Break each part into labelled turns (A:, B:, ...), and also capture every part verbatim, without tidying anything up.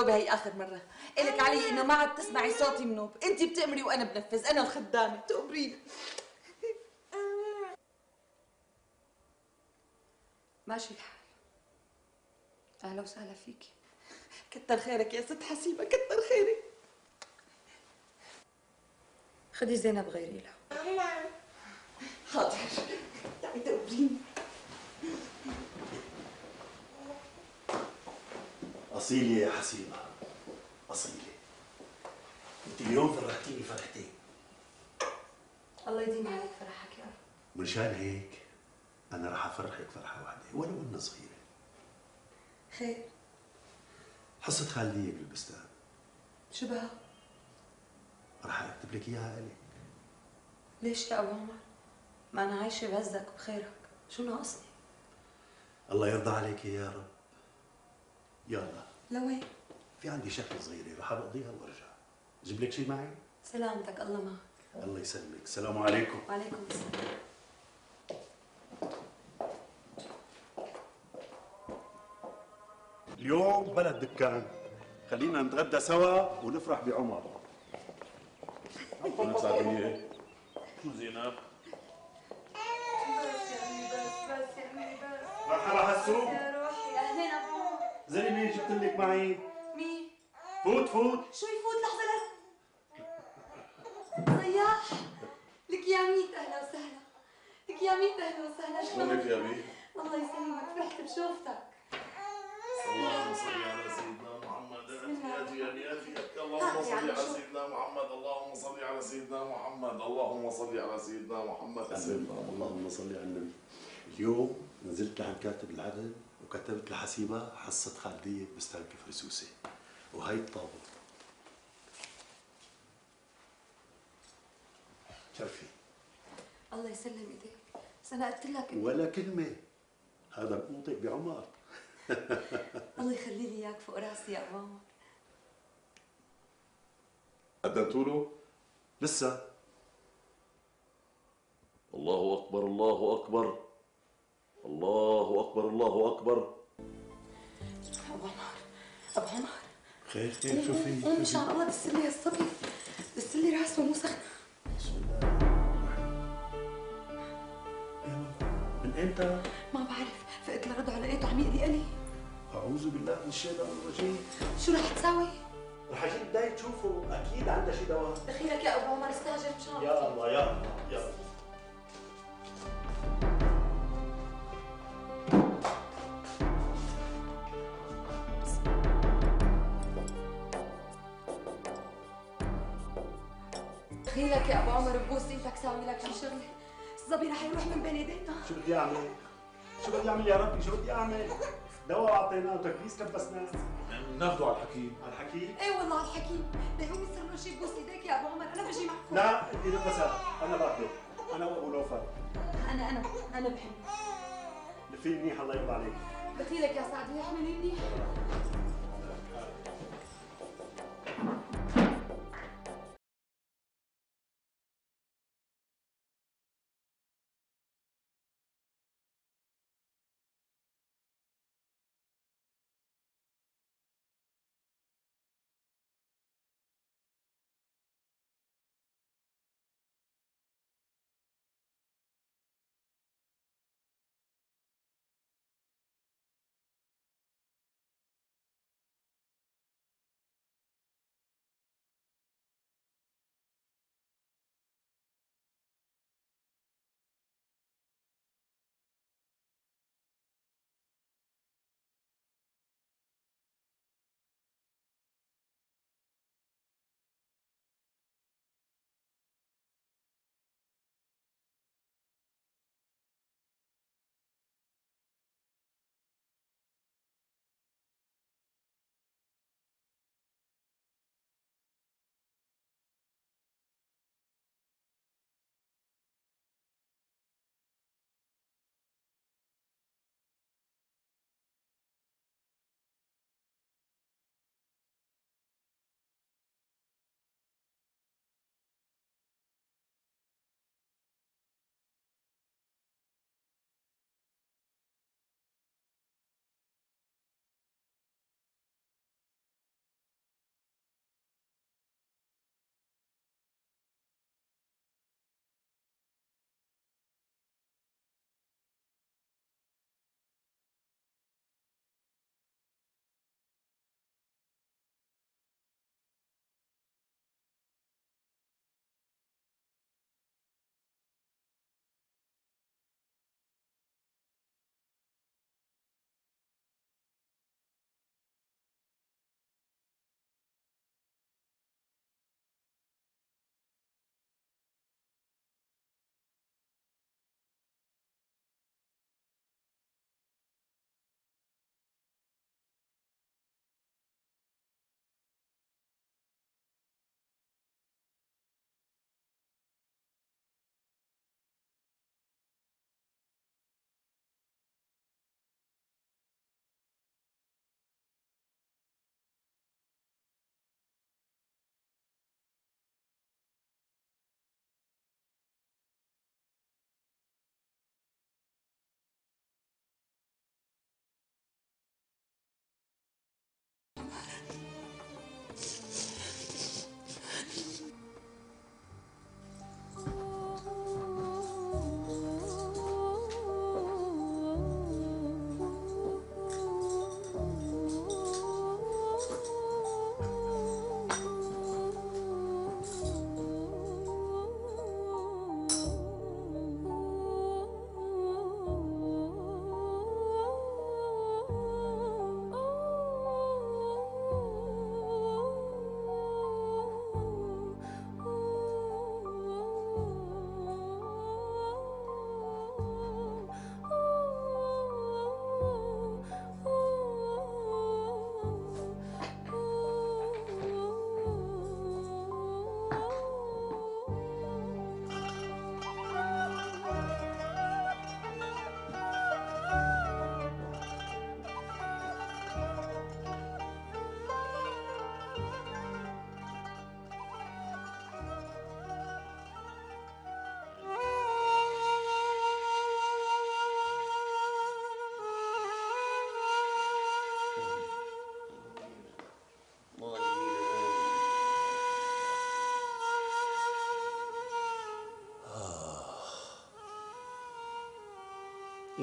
A: بهي اخر مره، الك علي انه ما عاد تسمعي صوتي منوب، انت بتأمري وانا بنفذ، انا الخدامه تأمريني. ماشي الحال. اهلا وسهلا فيكي. كتر خيرك يا ست حسيبه، كتر خيرك. خدي زينب غيري لها. حاضر. تعي تأمريني.
B: أصيلة يا حسيبة، أصيلة. أنت اليوم فرحتيني فرحتين.
A: الله يديم عليك فرحك يا رب.
B: منشان هيك أنا رح أفرحك فرحة واحدة ولو إنها صغيرة.
A: خير؟
B: حصة خالدية بالبستان.
A: شو بها؟
B: رح أكتب لك إياها إلك.
A: ليش يا أبو عمر؟ ما أنا عايشة بعزك وبخيرك، شو ناقصني؟
B: الله يرضى عليك يا رب. يلا.
A: لوين؟
B: في عندي شغلة صغيرة رح أقضيها وأرجع. أجيب لك شيء معي؟
A: سلامتك، الله معك.
B: الله يسلمك، السلام عليكم.
A: وعليكم السلام.
B: اليوم بلا دكان، خلينا نتغدى سوا ونفرح بعمر.
C: أنا سعدية. شو زينب؟
A: بس يا عمي بس بس يا عمي بس.
B: مرحبا حسوب.
A: يا روحي أهلين أبو عمر.
B: زي مين جبت لك معي؟
A: مين؟
B: فوت فوت.
A: شو يفوت لحظة لحظة. صياح. لك يا ميت أهلا وسهلا. لك يا ميت أهلا وسهلا.
C: شلونك يا بي؟
A: الله يسلمك، فرحت بشوفتك.
C: اللهم صل على سيدنا محمد. ياتي يعني ياتي اللهم صل على سيدنا محمد. اللهم صل على سيدنا محمد. اللهم صل على سيدنا محمد.
B: اللهم صل على النبي. اليوم نزلت لعند كاتب العدل وكتبت لحسيبة حصة خالدية ببستان كفر سوسة، وهي الطابة. شرفي.
A: الله يسلم ايديك، بس انا قلت لك
B: ولا كلمة، هذا بقوطك بعمر.
A: الله يخلي لي اياك فوق راسي يا ابو عمر.
C: قدمتوا له؟
B: لسه.
C: الله أكبر الله أكبر الله أكبر الله أكبر.
A: ابو عمر ابو عمر
B: خير خير، شو في؟
A: قوم ان شاء الله، دس لي هالصبي، دس لي راسه مو سخنه.
B: بسم الله الرحمن الرحيم. من امتى؟
A: ما بعرف، فقت لرضعه لقيته عم يقلي قلي.
B: أعوذ بالله من الشيطان الرجيم.
A: شو رح تساوي؟
B: رح اجيب داي تشوفه، اكيد عندها شي دواء.
A: دخيلك يا ابو عمر، استعجل ان شاء الله.
B: يا الله يا الله يا الله.
A: دخيلك يا ابو عمر، ببوس ايدك ساوي لك شي شغله، الصبي رح يروح من بين ايدينا.
B: شو بدي اعمل؟ شو بدي اعمل يا ربي؟ شو بدي اعمل؟ دواء اعطيناه وتكبيس كبسناه.
C: ناخذه على الحكيم.
B: على الحكي؟
A: ايه والله على الحكيم، ليقوم يصير له شيء ببوس ايديك يا ابو عمر، انا بجي معكم.
B: لا انت نفسها، انا باخده، انا وابو لوفر.
A: انا انا انا بحبك.
B: لفي منيح الله يرضى عليك.
A: دخيلك يا سعدي، احملي منيح.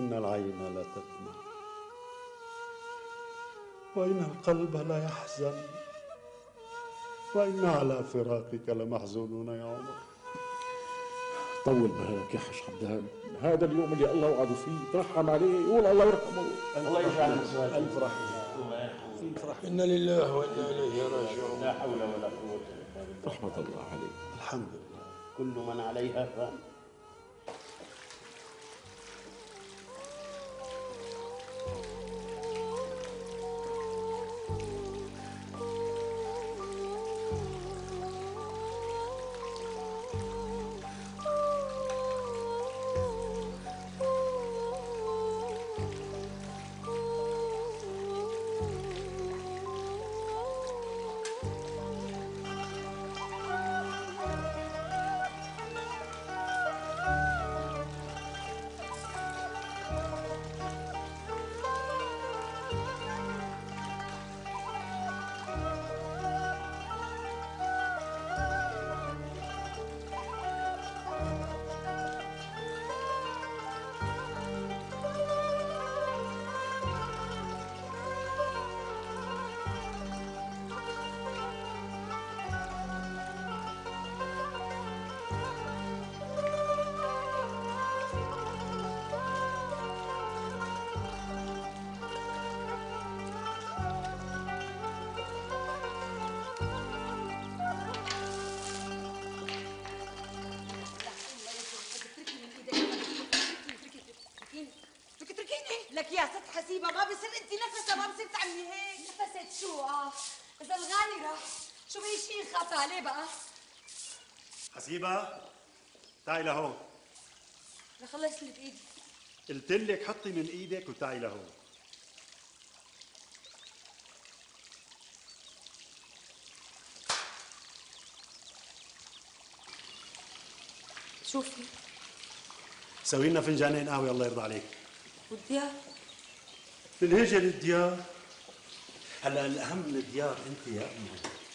B: إن العين لا تدمع وإن القلب لا يحزن وإنا على فراقك لمحزونون يا عمر.
D: طول بالك يا حاج حمدان، هذا اليوم اللي الله وعده فيه، ترحم عليه يقول الله يرحمه.
B: الله يجعل مسواك. ألف رحمة. ألف رحمة. إنا لله وإنا إليه راجعون.
D: لا حول ولا قوة إلا بالله. رحمة الله عليه.
B: الحمد لله.
D: كل من عليها فان.
A: لك يا ست حسيبه ما بصير انت نفسها ما بصير تعملي هيك.
E: نفست شو؟ اه اذا الغالي راح شو بهي شيء نخاف عليه بقى؟
B: حسيبة تعي لهون.
E: انا خلصت اللي بايدي.
B: قلت لك حطي من ايدك وتعي لهون.
E: شوفي
B: سوي لنا فنجانين قهوه الله يرضى عليك.
E: والديار
B: بالهجة للديار. هلا الاهم من الديار انت يا امي.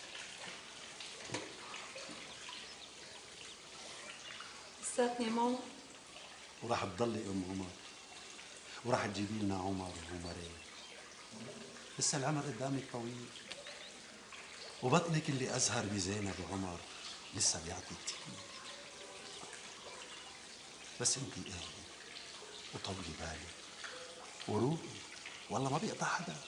E: لساتني ماما.
B: وراح تضلي ام عمر وراح تجيبي لنا عمر وعمرين. لسه العمر قدامك طويل وبطنك اللي ازهر بزينب وعمر لسه بيعطي كثير. بس انت اهدي وطولي بالك وروقي والله ما بيقطع حدا.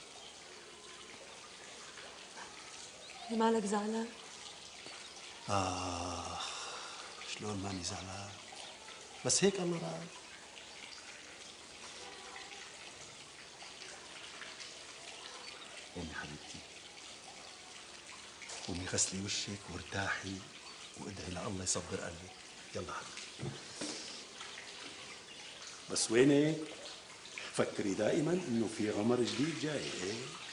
E: مالك زعلان؟
B: آه شلون ماني زعلان بس هيك الله راضي. قومي حبيبتي قومي غسلي وشك وارتاحي وادعي لله يصبر قلبك. يلا حبيبتي. بس وينك؟ فكري دائما انه في عمر جديد جاي. ايه